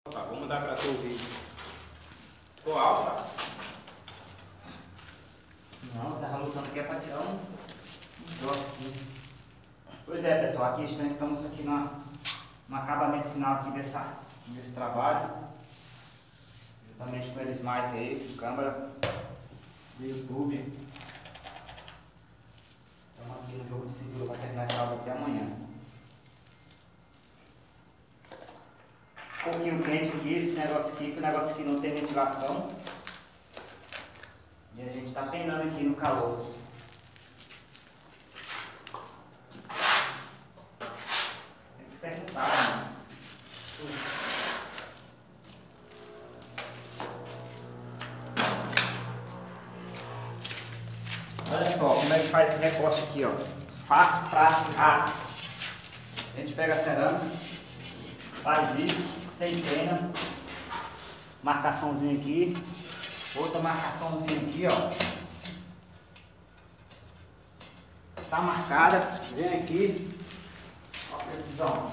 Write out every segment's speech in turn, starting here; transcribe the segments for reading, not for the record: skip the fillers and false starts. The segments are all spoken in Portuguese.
Tá, vou mandar pra tu o vídeo. Ficou alto, tá? Não, eu tava lutando aqui pra tirar um troço aqui. Pois é, pessoal, aqui estamos aqui no acabamento final aqui desse trabalho. Juntamente com eles Mike aí, câmera do YouTube. Estamos aqui no jogo de seguro para terminar essa aula até amanhã. Um pouquinho quente aqui, esse negócio aqui, que o negócio aqui não tem ventilação. E a gente está penando aqui no calor. Tem que perguntar, né? Olha só como é que faz esse recorte aqui, ó. Fácil, prático, rápido. A gente pega a cerâmica, faz isso, sem pena, marcaçãozinha aqui, outra marcaçãozinha aqui, ó. Tá marcada, vem aqui, ó a precisão.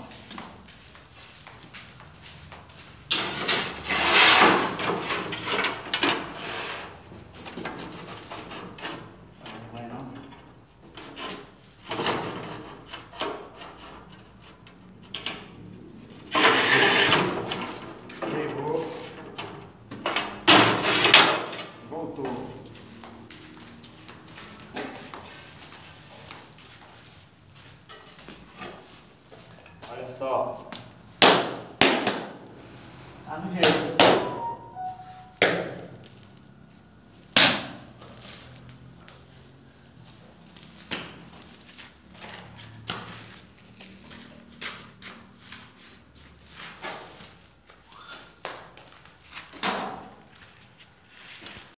Voltou. Olha só. Tá no jeito.